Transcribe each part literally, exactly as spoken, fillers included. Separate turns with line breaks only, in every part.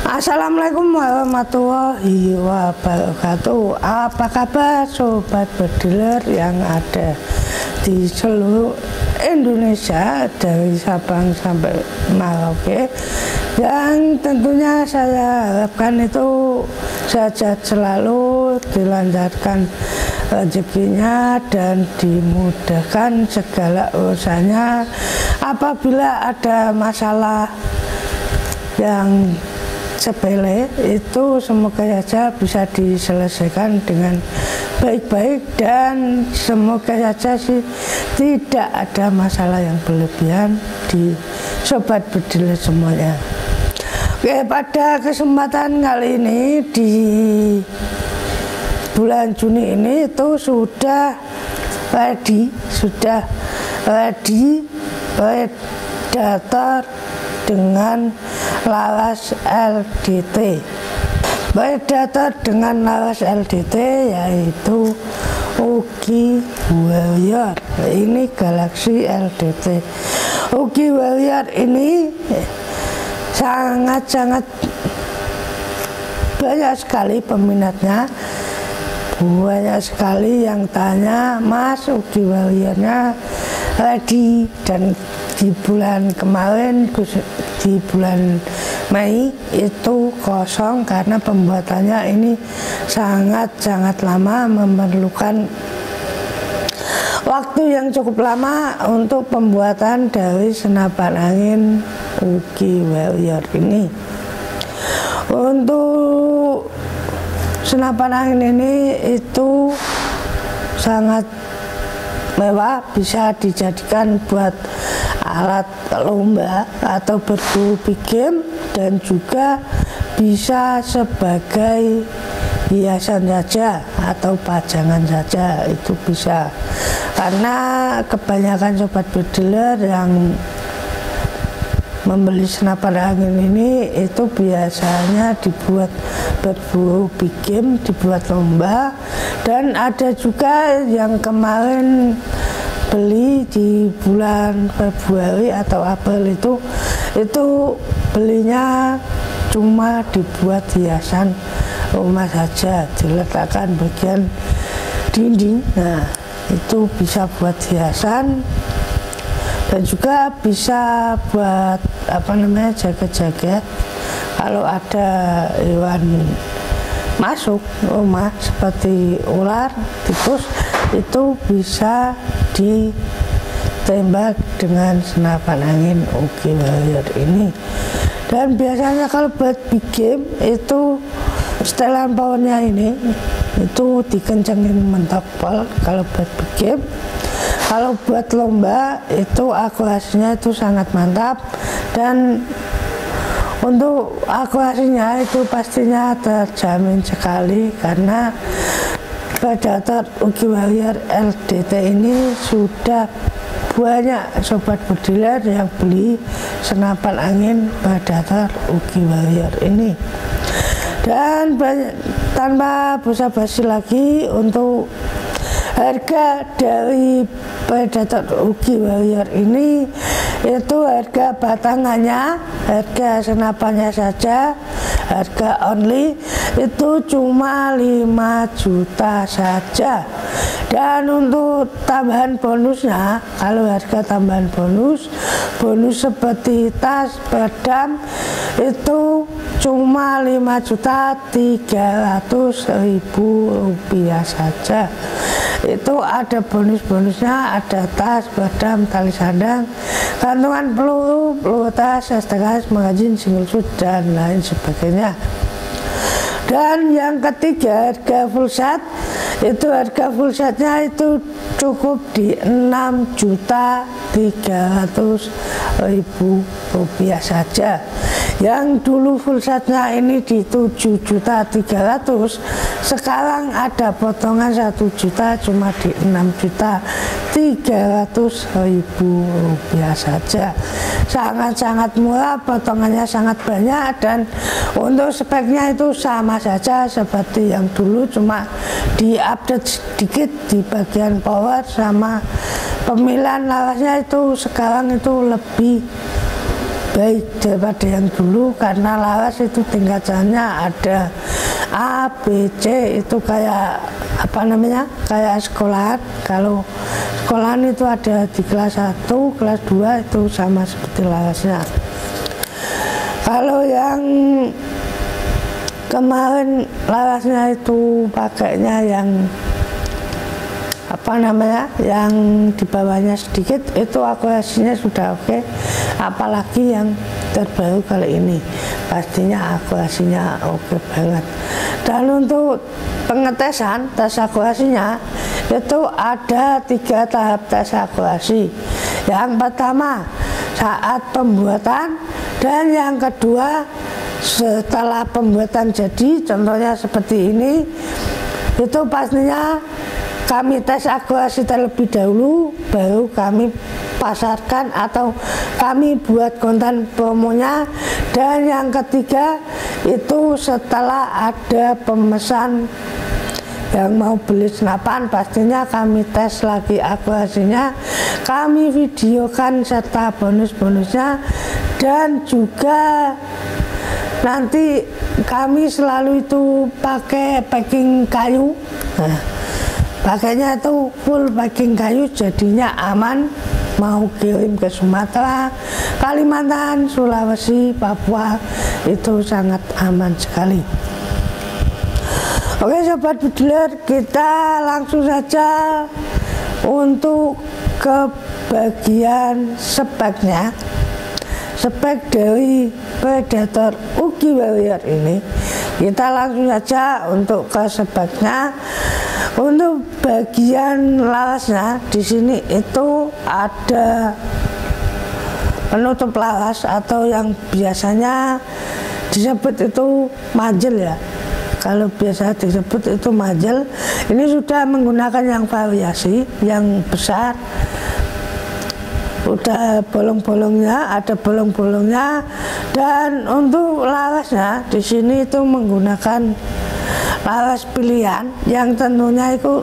Assalamualaikum warahmatullahi wabarakatuh. Apa kabar sobat bediler yang ada di seluruh Indonesia dari Sabang sampai Merauke, yang tentunya saya harapkan itu sehat selalu, dilancarkan rezekinya dan dimudahkan segala urusannya. Apabila ada masalah yang sepele itu semoga saja bisa diselesaikan dengan baik-baik, dan semoga saja sih tidak ada masalah yang berlebihan di sobat bediler semuanya. Oke, pada kesempatan kali ini di bulan Juni ini itu sudah ready, sudah ready predator dengan laras L D T. Predator dengan laras L D T yaitu Uki Warrior. Ini Galaxy L D T. Uki Warrior ini sangat-sangat banyak sekali peminatnya. Banyak sekali yang tanya, Mas, Uki Warriornya ready, dan di bulan kemarin, di bulan Mei itu kosong karena pembuatannya ini sangat-sangat lama, memerlukan waktu yang cukup lama untuk pembuatan dari senapan angin Uki Warrior ini. Untuk senapan angin ini itu sangat mewah, bisa dijadikan buat alat lomba atau berburu big game, dan juga bisa sebagai hiasan saja atau pajangan saja, itu bisa. Karena kebanyakan sobat bediler yang membeli senapan angin ini itu biasanya dibuat berburu big game, dibuat lomba, dan ada juga yang kemarin beli di bulan Februari atau April itu itu belinya cuma dibuat hiasan rumah saja, diletakkan bagian dinding. Nah, itu bisa buat hiasan dan juga bisa buat apa namanya jaga-jaga kalau ada hewan masuk rumah seperti ular, tikus, itu bisa ditembak dengan senapan angin Uki Warrior ini. Dan biasanya kalau buat big game itu setelan powernya ini itu dikencengin mentok pol kalau buat big game. Kalau buat lomba itu akurasinya itu sangat mantap, dan untuk akurasinya itu pastinya terjamin sekali karena Predator Uki Warrior L D T ini sudah banyak sobat bediler yang beli senapan angin Predator Uki Warrior ini. Dan banyak, tanpa basa-basi lagi, untuk harga dari Predator Uki Warrior ini itu harga batangannya, harga senapannya saja, harga only itu cuma lima juta saja. Dan untuk tambahan bonusnya, kalau harga tambahan bonus, bonus seperti tas, pedang itu cuma lima juta tiga ratus ribu rupiah saja. Itu ada bonus-bonusnya, ada tas, pedang, tali sandang, kantongan peluru, peluru tas, S T K S, magazin, single shoot, dan lain sebagainya. Dan yang ketiga, harga full set, itu harga full setnya itu cukup di enam juta tiga ratus ribu rupiah saja. Yang dulu full setnya ini di tujuh juta tiga ratus, sekarang ada potongan satu juta cuma di enam juta tiga ratus ribu rupiah saja. Sangat-sangat murah, potongannya sangat banyak, dan untuk speknya itu sama saja seperti yang dulu, cuma diupdate sedikit di bagian power sama pemilihan larasnya itu sekarang itu lebih baik daripada yang dulu, karena lawas itu tingkatannya ada A, B, C, itu kayak apa namanya, kayak sekolahan. Kalau sekolahan itu ada di kelas satu, kelas dua itu sama seperti lawasnya. Kalau yang kemarin lawasnya itu pakainya yang apa namanya, yang di bawahnya sedikit, itu akurasinya sudah oke okay. Apalagi yang terbaru kali ini, pastinya akurasinya oke okay banget. Dan untuk pengetesan tes akurasinya itu ada tiga tahap tes akurasi. Yang pertama saat pembuatan, dan yang kedua setelah pembuatan jadi, contohnya seperti ini, itu pastinya kami tes akurasi terlebih dahulu, baru kami pasarkan atau kami buat konten promonya. Dan yang ketiga itu setelah ada pemesan yang mau beli senapan, pastinya kami tes lagi akurasinya, kami videokan serta bonus-bonusnya, dan juga nanti kami selalu itu pakai packing kayu. Nah, pakainya itu full packing kayu, jadinya aman mau kirim ke Sumatera, Kalimantan, Sulawesi, Papua, itu sangat aman sekali. Oke sobat bediler, kita langsung saja untuk ke bagian speknya. Spek dari Predator Uki Warrior ini, kita langsung saja untuk ke speknya. Untuk bagian lawasnya di sini itu ada penutup lawas atau yang biasanya disebut itu manjel ya. Kalau biasa disebut itu manjel, ini sudah menggunakan yang variasi yang besar. Udah bolong-bolongnya, ada bolong-bolongnya. Dan untuk lawasnya di sini itu menggunakan lawas pilihan yang tentunya itu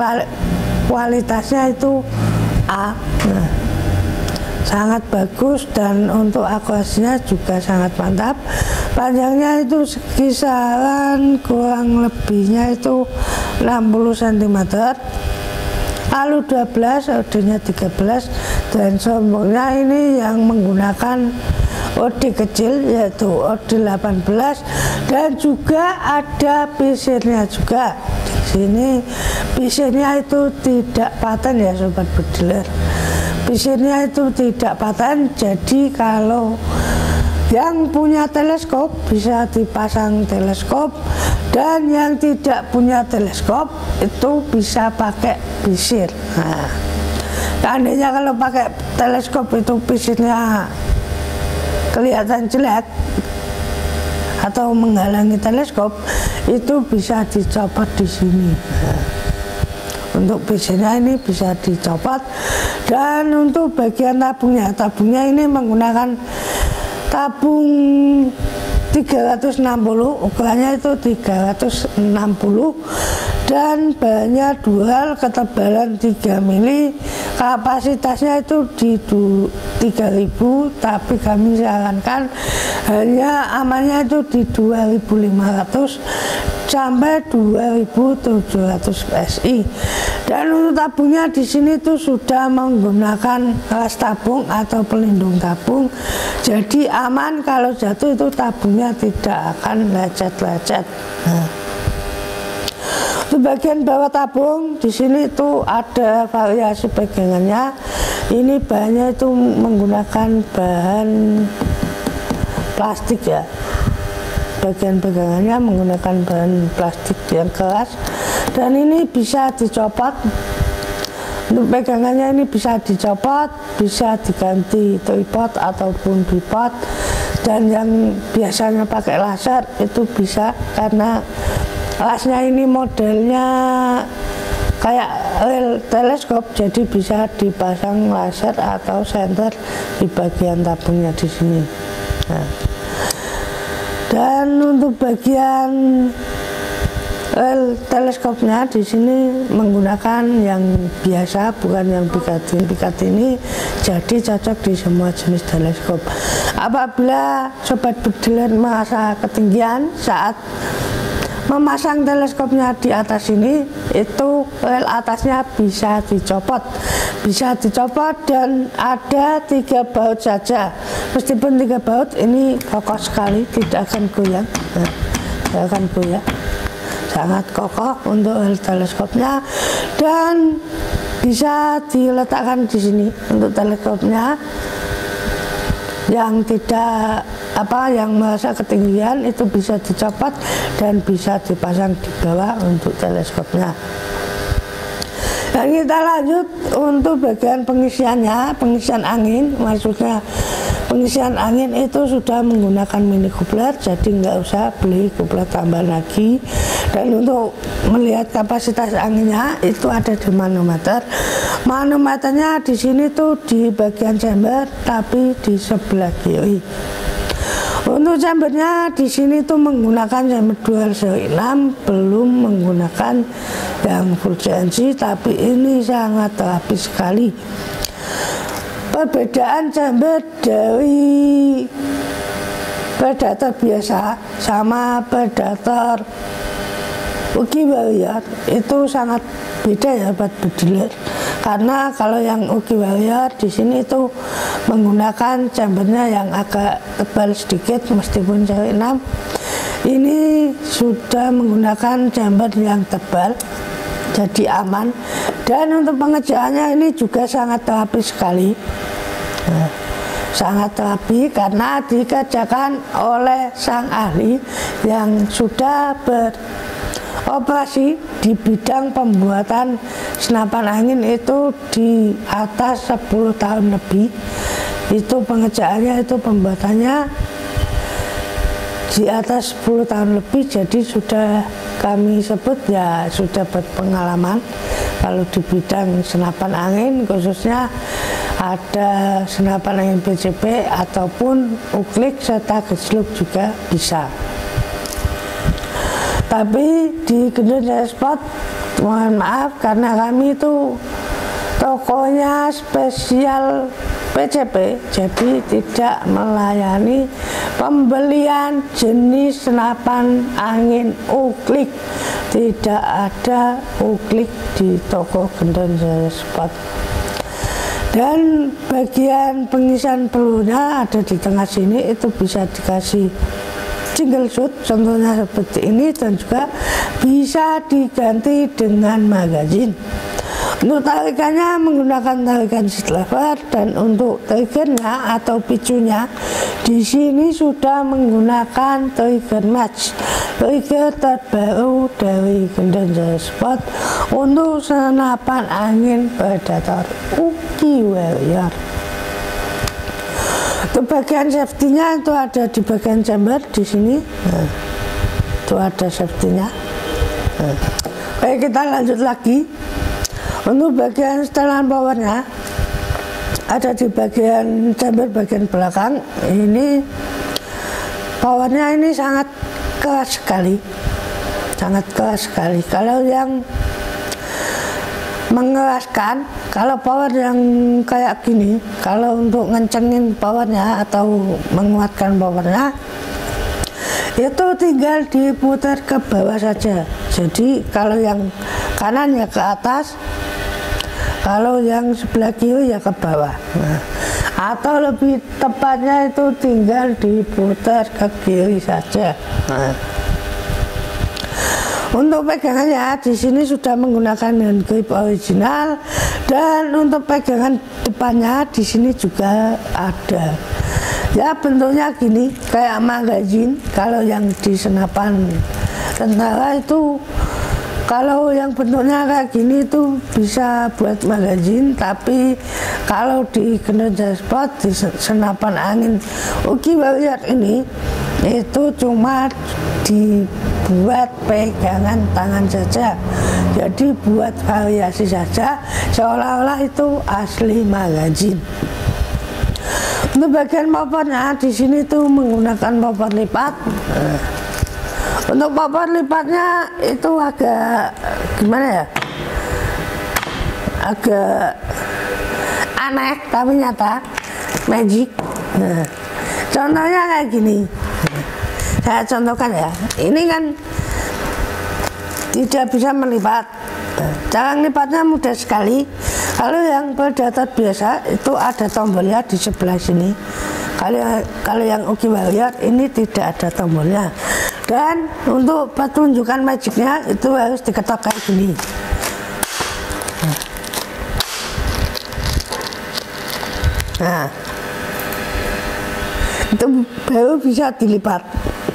kualitasnya itu A. Nah, sangat bagus, dan untuk akurasinya juga sangat mantap. Panjangnya itu kisaran kurang lebihnya itu enam puluh sentimeter, lalu dua belas, odenya tiga belas, dan sombongnya ini yang menggunakan O D kecil yaitu O D delapan belas, dan juga ada pisirnya juga. Di sini pisirnya itu tidak paten ya sobat bediler. Pisirnya itu tidak paten, jadi kalau yang punya teleskop bisa dipasang teleskop, dan yang tidak punya teleskop itu bisa pakai pisir. Nah, seandainya kalau pakai teleskop itu pisirnya kelihatan jelek atau menghalangi teleskop, itu bisa dicopot di sini. Nah, untuk pisirnya ini bisa dicopot. Dan untuk bagian tabungnya, tabungnya ini menggunakan tabung tiga ratus enam puluh, ukurannya itu tiga ratus enam puluh, dan bahannya dual, ketebalan tiga mili, kapasitasnya itu di tiga ribu, tapi kami sarankan hanya amannya itu di dua ribu lima ratus sampai dua ribu tujuh ratus P S I. Dan untuk tabungnya di sini tuh sudah menggunakan ras tabung atau pelindung tabung, jadi aman, kalau jatuh itu tabungnya tidak akan lecet-lecet. Nah, di bagian bawah tabung di sini itu ada variasi pegangannya. Ini bahannya itu menggunakan bahan plastik ya. Bagian pegangannya menggunakan bahan plastik yang keras, dan ini bisa dicopot. Untuk pegangannya ini bisa dicopot, bisa diganti tripod ataupun bipod, dan yang biasanya pakai laser itu bisa, karena lasnya ini modelnya kayak rel teleskop, jadi bisa dipasang laser atau senter di bagian tabungnya di sini. Nah, dan untuk bagian Well, teleskopnya di sini menggunakan yang biasa, bukan yang Picatinny. Picatinny jadi cocok di semua jenis teleskop. Apabila sobat bediler merasa ketinggian saat memasang teleskopnya di atas ini, itu rel atasnya bisa dicopot, bisa dicopot dan ada tiga baut saja. Meskipun tiga baut ini kokoh sekali, tidak akan goyang, nah, tidak akan goyang, sangat kokoh untuk rel teleskopnya dan bisa diletakkan di sini untuk teleskopnya. Yang tidak apa yang merasa ketinggian itu bisa dicopot dan bisa dipasang di bawah untuk teleskopnya. Dan kita lanjut untuk bagian pengisiannya, pengisian angin, maksudnya pengisian angin itu sudah menggunakan mini coupler, jadi nggak usah beli coupler tambahan lagi. Dan untuk melihat kapasitas anginnya itu ada di manometer. Manometernya di sini tuh di bagian chamber, tapi di sebelah kiri. Untuk chambernya di sini tuh menggunakan chamber dual seri enam, belum menggunakan yang full C N C, tapi ini sangat rapi sekali. Perbedaan chamber dari predator biasa sama predator Uki Warrior itu sangat beda ya buat bediler. Karena kalau yang Uki Warrior di sini itu menggunakan chambernya yang agak tebal sedikit, meskipun seri enam. Ini sudah menggunakan chamber yang tebal, jadi aman. Dan untuk pengerjaannya ini juga sangat rapi sekali. Nah, sangat rapi karena dikerjakan oleh sang ahli yang sudah beroperasi di bidang pembuatan senapan angin itu di atas sepuluh tahun lebih. Itu pengerjaannya, itu pembuatannya di atas sepuluh tahun lebih, jadi sudah kami sebut ya sudah berpengalaman kalau di bidang senapan angin, khususnya ada senapan angin B C B ataupun uklik serta gejluk juga bisa. Tapi di Gendon Jaya Sport, mohon maaf karena kami itu tokonya spesial P C P, jadi tidak melayani pembelian jenis senapan angin uklik. Tidak ada uklik di toko Gendon Jaya Sport. Dan bagian pengisian pelurunya ada di tengah sini, itu bisa dikasih single shoot contohnya seperti ini, dan juga bisa diganti dengan magazin. Untuk tarikannya menggunakan tarikan seat lever, dan untuk triggernya atau picunya di sini sudah menggunakan trigger match, trigger terbaru dari Gendon Jaya Sport untuk senapan angin predator Uki Warrior. Untuk bagian safety-nya itu ada di bagian chamber di sini. Nah, itu ada safety-nya. Nah, oke, kita lanjut lagi. Untuk bagian setelan powernya ada di bagian chamber bagian belakang. Ini powernya ini sangat keras sekali, sangat keras sekali. Kalau yang mengeraskan, kalau power yang kayak gini, kalau untuk ngencengin powernya atau menguatkan powernya itu tinggal diputar ke bawah saja. Jadi kalau yang kanan ya ke atas, kalau yang sebelah kiri ya ke bawah. Nah, atau lebih tepatnya itu tinggal diputar ke kiri saja. Nah, untuk pegangannya di sini sudah menggunakan hand grip original, dan untuk pegangan depannya di sini juga ada. Ya bentuknya gini kayak magazin. Kalau yang di senapan tentara itu, kalau yang bentuknya kayak gini itu bisa buat magazin, tapi kalau di Gendon Jaya Sport di senapan angin Uki Warrior ini itu cuma dibuat pegangan tangan saja, jadi buat variasi saja, seolah-olah itu asli magazin. Untuk bagian popornya di sini tuh menggunakan popor lipat. Untuk popor lipatnya itu agak gimana ya, agak aneh tapi nyata, magic. Nah, contohnya kayak gini, saya contohkan ya. Ini kan tidak bisa melipat. Cara lipatnya mudah sekali. Kalau yang predator biasa itu ada tombolnya di sebelah sini. Kalau kalau yang Uki Warrior ini tidak ada tombolnya. Dan untuk pertunjukan magicnya itu harus diketok kayak gini. Nah, itu baru bisa dilipat.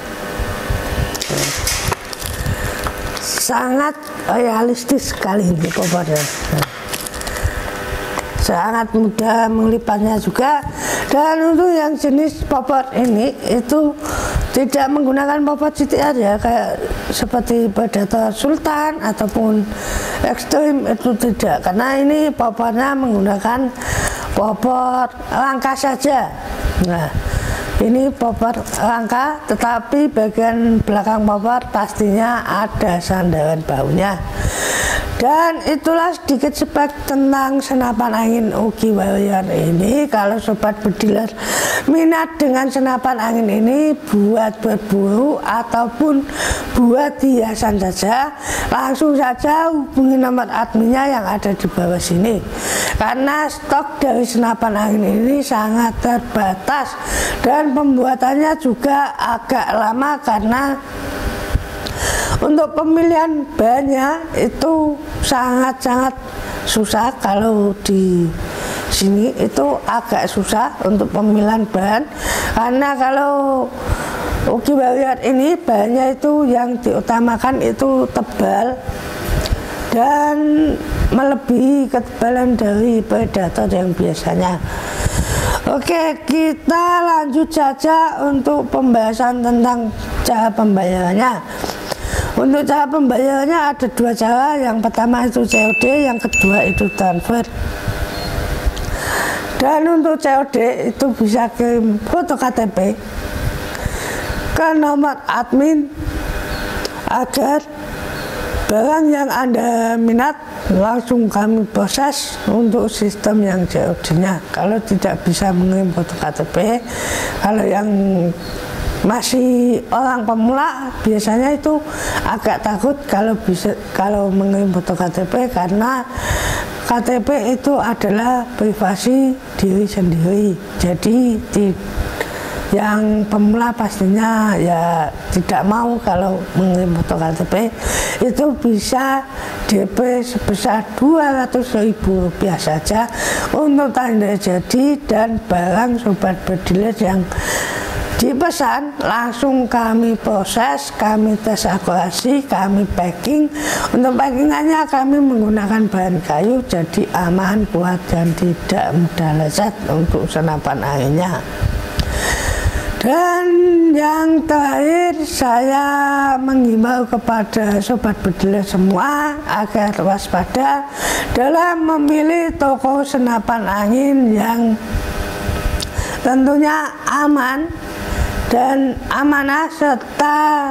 Sangat realistis sekali ini popornya. Sangat mudah melipatnya juga. Dan untuk yang jenis popor ini itu tidak menggunakan popor C T R ya, kayak seperti predator sultan ataupun ekstrim, itu tidak, karena ini popornya menggunakan popor rangka saja. Nah, ini popor rangka, tetapi bagian belakang popor pastinya ada sandaran baunya. Dan itulah sedikit spek tentang senapan angin Uki Warrior ini. Kalau sobat bediler minat dengan senapan angin ini buat berburu ataupun buat hiasan saja, langsung saja hubungi nomor adminnya yang ada di bawah sini. Karena stok dari senapan angin ini sangat terbatas dan pembuatannya juga agak lama, karena untuk pemilihan bahannya itu sangat-sangat susah. Kalau di sini itu agak susah untuk pemilihan bahan, karena kalau Uki Warrior ini bahannya itu yang diutamakan itu tebal dan melebihi ketebalan dari predator yang biasanya. Oke, kita lanjut saja untuk pembahasan tentang cara pembayarannya. Untuk cara pembayarannya ada dua cara. Yang pertama itu C O D, yang kedua itu transfer. Dan untuk C O D itu bisa kirim foto K T P ke nomor admin agar barang yang Anda minat langsung kami proses untuk sistem yang C O D-nya. Kalau tidak bisa mengirim foto K T P, kalau yang masih orang pemula biasanya itu agak takut kalau bisa kalau mengirim foto K T P, karena K T P itu adalah privasi diri sendiri. Jadi di, yang pemula pastinya ya tidak mau kalau mengirim foto K T P. Itu bisa D P sebesar dua ratus ribu rupiah saja untuk tanda jadi, dan barang sobat bediler yang dipesan langsung kami proses, kami tes akurasi, kami packing. Untuk packingannya kami menggunakan bahan kayu, jadi aman, kuat, dan tidak mudah lecet untuk senapan anginnya. Dan yang terakhir, saya menghimbau kepada sobat bediler semua agar waspada dalam memilih toko senapan angin yang tentunya aman dan amanah serta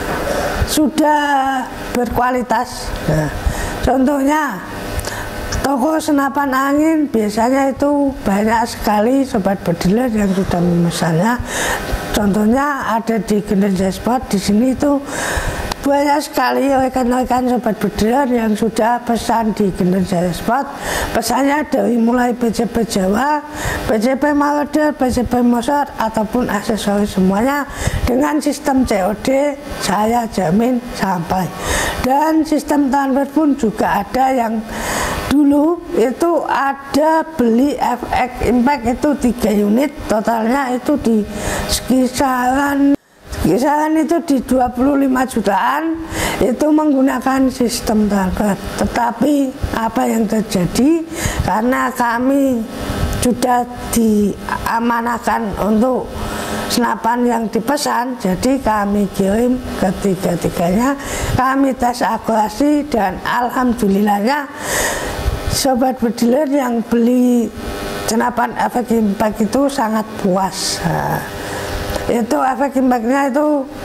sudah berkualitas. Nah, contohnya toko senapan angin biasanya itu banyak sekali sobat bediler yang sudah memesannya. Contohnya ada di Genden Jaya Sport. Di sini itu banyak sekali rekan-rekan sobat bediler yang sudah pesan di Genden Jaya Sport. Pesannya dari mulai B C P Jawa, B C P Marauder, B C P Motor, ataupun aksesoris semuanya dengan sistem C O D, saya jamin sampai. Dan sistem transfer pun juga ada. Yang dulu itu ada beli F X Impact itu tiga unit, totalnya itu di kisaran kisaran itu di dua puluh lima jutaan, itu menggunakan sistem transfer. Tetapi apa yang terjadi, karena kami sudah diamanahkan untuk senapan yang dipesan, jadi kami kirim ketiga-tiganya, kami tes akurasi, dan alhamdulillahnya sobat bediler yang beli senapan F X Impact itu sangat puas. Nah, itu efek impactnya itu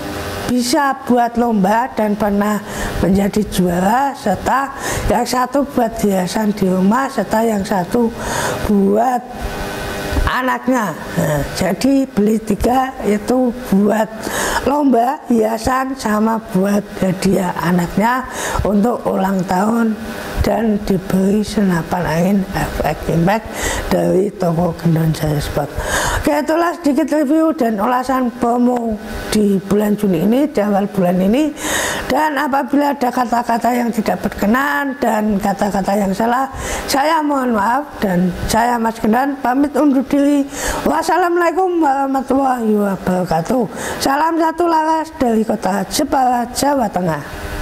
bisa buat lomba dan pernah menjadi juara, serta yang satu buat hiasan di rumah, serta yang satu buat anaknya. Nah, jadi beli tiga itu buat lomba, hiasan, sama buat hadiah anaknya untuk ulang tahun, dan diberi senapan angin efek impact dari toko Gendon Jaya Sport. Oke, itulah sedikit review dan ulasan promo di bulan Juni ini, di awal bulan ini. Dan apabila ada kata-kata yang tidak berkenan dan kata-kata yang salah, saya mohon maaf, dan saya Mas Gendon pamit undur diri. Wassalamualaikum warahmatullahi wabarakatuh. Salam satu laras dari kota Jepara, Jawa Tengah.